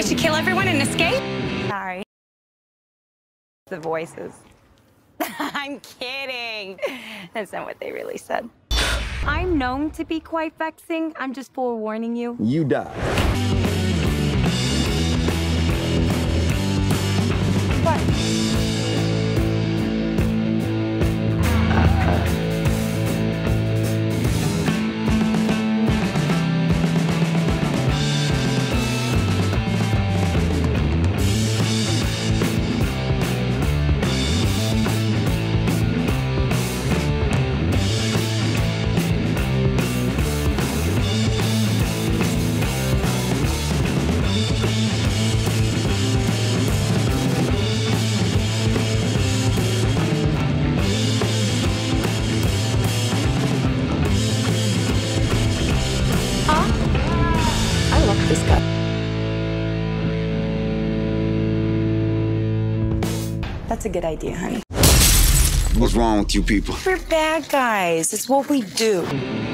should kill everyone and escape? Sorry. The voices. I'm kidding. That's not what they really said. I'm known to be quite vexing. I'm just forewarning you. You die. What? I love this guy. That's a good idea, honey. What's wrong with you people? We're bad guys. It's what we do.